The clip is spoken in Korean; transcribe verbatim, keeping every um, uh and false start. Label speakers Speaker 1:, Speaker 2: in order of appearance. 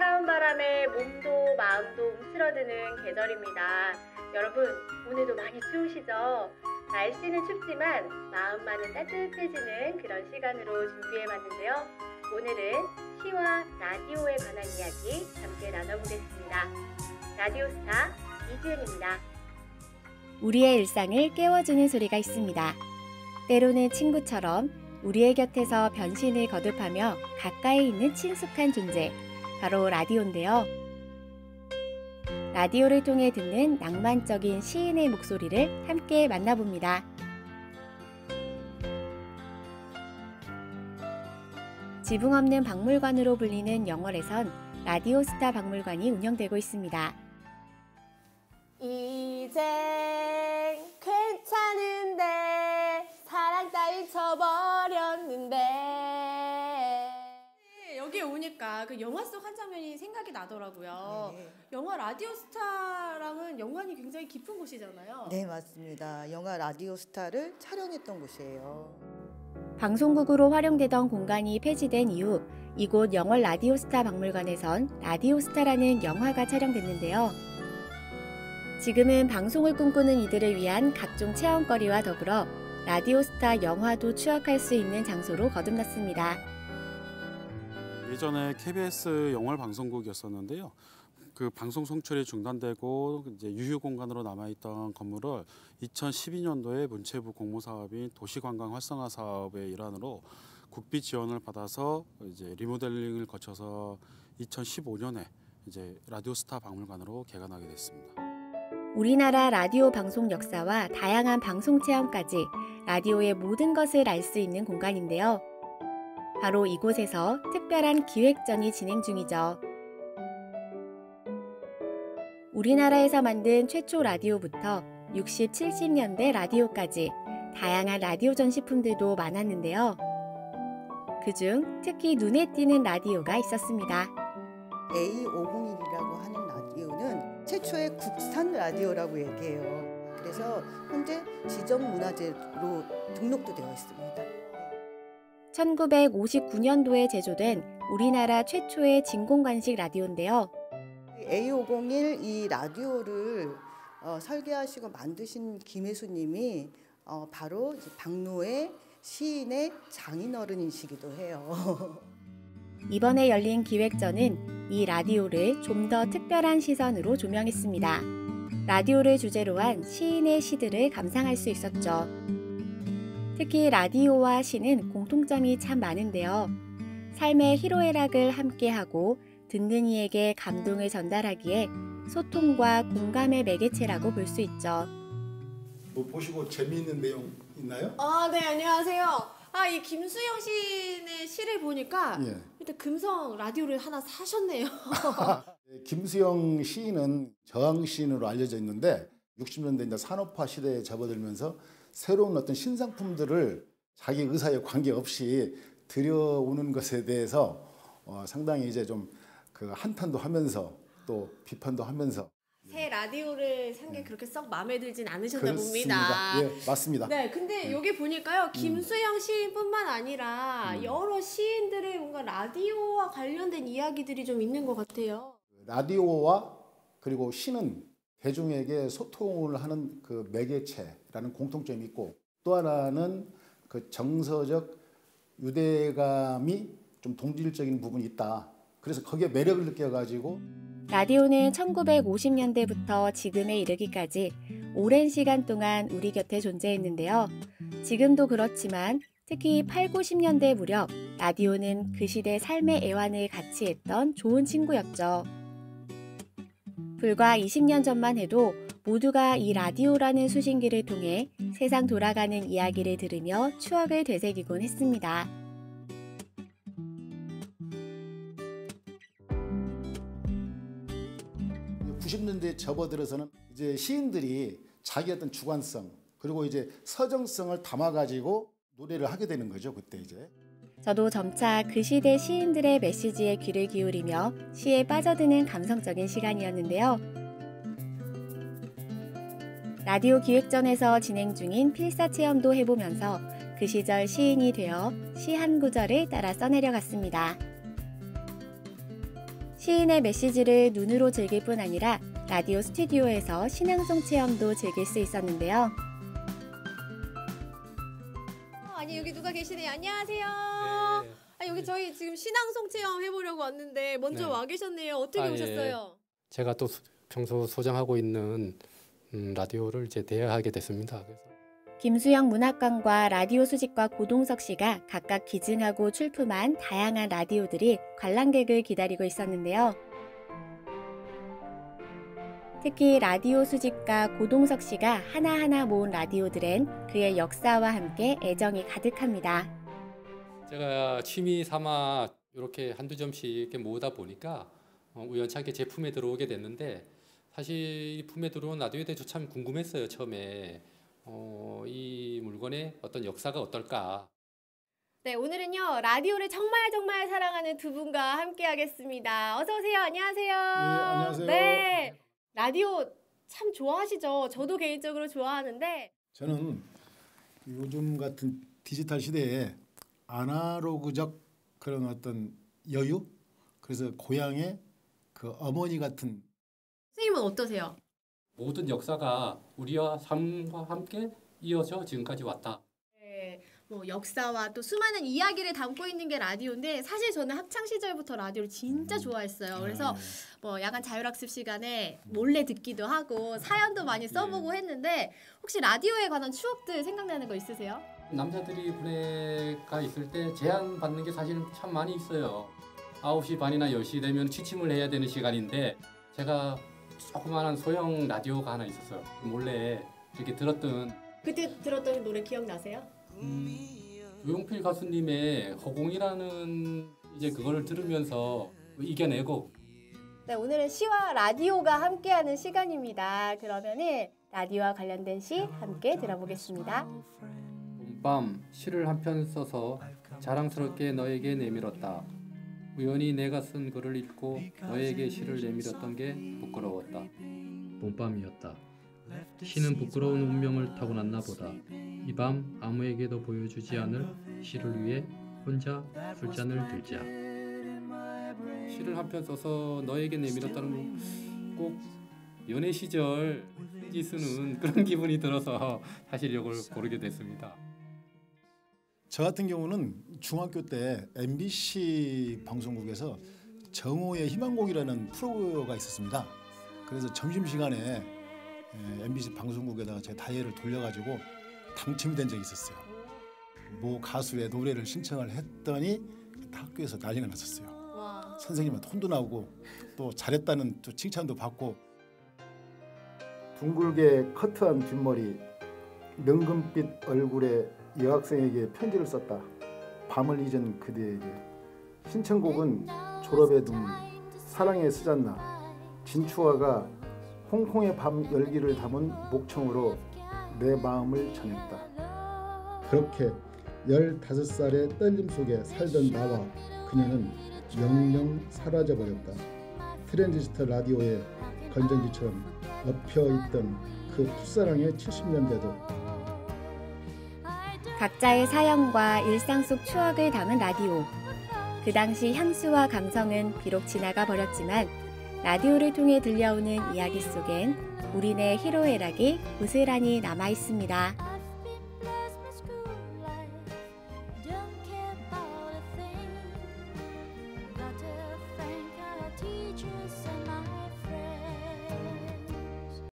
Speaker 1: 차가운 바람에 몸도 마음도 움츠러드는 계절입니다. 여러분, 오늘도 많이 추우시죠? 날씨는 춥지만 마음만은 따뜻해지는 그런 시간으로 준비해봤는데요. 오늘은 시와 라디오에 관한 이야기 함께 나눠보겠습니다. 라디오스타 이주연입니다.
Speaker 2: 우리의 일상을 깨워주는 소리가 있습니다. 때로는 친구처럼 우리의 곁에서 변신을 거듭하며 가까이 있는 친숙한 존재, 바로 라디오인데요. 라디오를 통해 듣는 낭만적인 시인의 목소리를 함께 만나봅니다. 지붕 없는 박물관으로 불리는 영월에선 라디오스타 박물관이 운영되고 있습니다.
Speaker 3: 이젠 괜찮은데 사랑 따윈 쳐버렸는데. 여기에 오니까 그 영화 속 한 장면이 생각이 나더라고요.
Speaker 4: 네.
Speaker 3: 영화 라디오스타랑은 연관이 굉장히 깊은 곳이잖아요.
Speaker 4: 네, 맞습니다. 영화 라디오스타를 촬영했던 곳이에요.
Speaker 2: 방송국으로 활용되던 공간이 폐지된 이후 이곳 영월 라디오스타 박물관에선 라디오스타라는 영화가 촬영됐는데요. 지금은 방송을 꿈꾸는 이들을 위한 각종 체험거리와 더불어 라디오스타 영화도 추억할 수 있는 장소로 거듭났습니다.
Speaker 5: 예전에 케이비에스 영월 방송국이었었는데요. 그 방송 송출이 중단되고 이제 유휴 공간으로 남아있던 건물을 이천십이 년도에 문체부 공모사업인 도시관광 활성화 사업의 일환으로 국비 지원을 받아서 이제 리모델링을 거쳐서 이천십오 년에 이제 라디오스타 박물관으로 개관하게 됐습니다.
Speaker 2: 우리나라 라디오 방송 역사와 다양한 방송 체험까지 라디오의 모든 것을 알 수 있는 공간인데요. 바로 이곳에서 특별한 기획전이 진행 중이죠. 우리나라에서 만든 최초 라디오부터 육십, 칠십 년대 라디오까지 다양한 라디오 전시품들도 많았는데요. 그중 특히 눈에 띄는 라디오가 있었습니다.
Speaker 4: 에이 오공일이라고 하는 라디오는 최초의 국산 라디오라고 얘기해요. 그래서 현재 지정문화재로 등록도 되어 있습니다.
Speaker 2: 천구백오십구 년도에 제조된 우리나라 최초의 진공관식 라디오인데요.
Speaker 4: 에이 오공일 이 라디오를 어, 설계하시고 만드신 김혜수님이 어, 바로 박노해 시인의 장인어른이시기도 해요.
Speaker 2: 이번에 열린 기획전은 이 라디오를 좀 더 특별한 시선으로 조명했습니다. 라디오를 주제로 한 시인의 시들을 감상할 수 있었죠. 특히 라디오와 시는 공통점이 참 많은데요. 삶의 희로애락을 함께하고 듣는 이에게 감동을 전달하기에 소통과 공감의 매개체라고 볼 수 있죠.
Speaker 6: 뭐 보시고 재미있는 내용 있나요?
Speaker 3: 아, 네, 안녕하세요. 아, 이 김수영 시인의 시를 보니까
Speaker 6: 예.
Speaker 3: 일단 금성 라디오를 하나 사셨네요.
Speaker 6: 김수영 시인은 저항 시인으로 알려져 있는데 육십 년대 이제 산업화 시대에 접어들면서 새로운 어떤 신상품들을 자기 의사에 관계없이 들여오는 것에 대해서 어, 상당히 이제 좀 그 한탄도 하면서 또 비판도 하면서
Speaker 3: 새 라디오를 산 게 그렇게 썩 마음에 들진 않으셨나
Speaker 6: 그렇습니다.
Speaker 3: 봅니다.
Speaker 6: 예, 맞습니다.
Speaker 3: 네, 근데 여기 보니까요, 김수영 시인뿐만 아니라
Speaker 6: 음.
Speaker 3: 여러 시인들의 뭔가 라디오와 관련된 이야기들이 좀 있는 것 같아요.
Speaker 6: 라디오와 그리고 시는 대중에게 소통을 하는 그 매개체라는 공통점이 있고, 또 하나는 그 정서적 유대감이 좀 동질적인 부분이 있다. 그래서 거기에 매력을 느껴가지고
Speaker 2: 라디오는 천구백오십 년대부터 지금에 이르기까지 오랜 시간 동안 우리 곁에 존재했는데요. 지금도 그렇지만 특히 팔, 구십 년대 무렵 라디오는 그 시대 삶의 애환을 같이 했던 좋은 친구였죠. 불과 이십 년 전만 해도 모두가 이 라디오라는 수신기를 통해 세상 돌아가는 이야기를 들으며 추억을 되새기곤 했습니다.
Speaker 6: 구십 년대에 접어들어서는 이제 시인들이 자기 어떤 주관성 그리고 이제 서정성을 담아가지고 노래를 하게 되는 거죠. 그때 이제.
Speaker 2: 저도 점차 그 시대 시인들의 메시지에 귀를 기울이며 시에 빠져드는 감성적인 시간이었는데요. 라디오 기획전에서 진행 중인 필사 체험도 해보면서 그 시절 시인이 되어 시 한 구절을 따라 써내려갔습니다. 시인의 메시지를 눈으로 즐길 뿐 아니라 라디오 스튜디오에서 신앙송 체험도 즐길 수 있었는데요.
Speaker 3: 아니 여기 누가 계시네요. 안녕하세요.
Speaker 7: 네.
Speaker 3: 아 여기 저희 지금 신앙송 체험 해보려고 왔는데 먼저
Speaker 7: 네.
Speaker 3: 와 계셨네요. 어떻게
Speaker 7: 아, 예.
Speaker 3: 오셨어요?
Speaker 7: 제가 또 수- 평소 소장하고 있는 음, 라디오를 이제 대여하게 됐습니다. 그래서
Speaker 2: 김수영 문학관과 라디오 수집과 고동석 씨가 각각 기증하고 출품한 다양한 라디오들이 관람객을 기다리고 있었는데요. 특히 라디오 수집가 고동석 씨가 하나하나 모은 라디오들엔 그의 역사와 함께 애정이 가득합니다.
Speaker 7: 제가 취미 삼아 이렇게 한두 점씩 이렇게 모으다 보니까 어, 우연찮게 제 품에 들어오게 됐는데 사실 이 품에 들어온 라디오에 대해서 참 궁금했어요. 처음에 어, 이 물건의 어떤 역사가 어떨까.
Speaker 3: 네, 오늘은요 라디오를 정말 정말 사랑하는 두 분과 함께하겠습니다. 어서 오세요. 안녕하세요.
Speaker 6: 안녕하세요.
Speaker 3: 네, 라디오 참 좋아하시죠? 저도 개인적으로 좋아하는데
Speaker 6: 저는 요즘 같은 디지털 시대에 아날로그적 그런 어떤 여유, 그래서 고향의 그 어머니 같은.
Speaker 3: 선생님은 어떠세요?
Speaker 7: 모든 역사가 우리와 삶과 함께 이어져 지금까지 왔다.
Speaker 3: 네, 뭐 역사와 또 수많은 이야기를 담고 있는 게 라디오인데 사실 저는 학창 시절부터 라디오를 진짜 좋아했어요. 그래서 뭐 야간 자율학습 시간에 몰래 듣기도 하고 사연도 많이 써보고 했는데 혹시 라디오에 관한 추억들 생각나는 거 있으세요?
Speaker 7: 남자들이 분해가 있을 때 제한 받는 게 사실 참 많이 있어요. 아홉 시 반이나 열 시 되면 취침을 해야 되는 시간인데 제가 조그마한 소형 라디오가 하나 있었어요. 몰래 이렇게 들었던
Speaker 3: 그때 들었던 노래 기억나세요?
Speaker 7: 음, 조용필 가수님의 허공이라는 이제 그거를 들으면서 이겨내고.
Speaker 3: 네, 오늘은 시와 라디오가 함께하는 시간입니다. 그러면은 라디오와 관련된 시 함께 들어보겠습니다.
Speaker 7: 봄밤 시를 한 편 써서 자랑스럽게 너에게 내밀었다. 우연히 내가 쓴 글을 읽고 너에게 시를 내밀었던 게 부끄러웠다. 봄밤이었다. 시는 부끄러운 운명을 타고났나 보다. 이 밤 아무에게도 보여주지 않을 시를 위해 혼자 술잔을 들자. 시를 한 편 써서 너에게 내밀었다는 건 꼭 연애 시절 편지 쓰는 그런 기분이 들어서 사실 이걸 고르게 됐습니다.
Speaker 6: 저 같은 경우는 중학교 때 엠비씨 방송국에서 정오의 희망곡이라는 프로가 있었습니다. 그래서 점심시간에 엠비씨 방송국에다가 제 다이얼을 돌려가지고 당첨이 된 적이 있었어요. 모 가수의 노래를 신청을 했더니 학교에서 난리가 났었어요.
Speaker 3: 와.
Speaker 6: 선생님한테 혼도 나오고 또 잘했다는 또 칭찬도 받고. 둥글게 커트한 뒷머리, 능금빛 얼굴에 여학생에게 편지를 썼다. 밤을 잊은 그대에게. 신청곡은 졸업의 눈물, 사랑의 스잔나, 진추아가 홍콩의 밤 열기를 담은 목청으로 내 마음을 전했다. 그렇게 열다섯 살의 떨림 속에 살던 나와 그녀는 영영 사라져버렸다. 트랜지스터 라디오의 건전지처럼 엎혀있던 그 풋사랑의 칠십 년대도
Speaker 2: 각자의 사연과 일상 속 추억을 담은 라디오. 그 당시 향수와 감성은 비록 지나가 버렸지만 라디오를 통해 들려오는 이야기 속엔 우리네 희로애락이 고스란히 남아 있습니다.
Speaker 8: Teachers and my friends.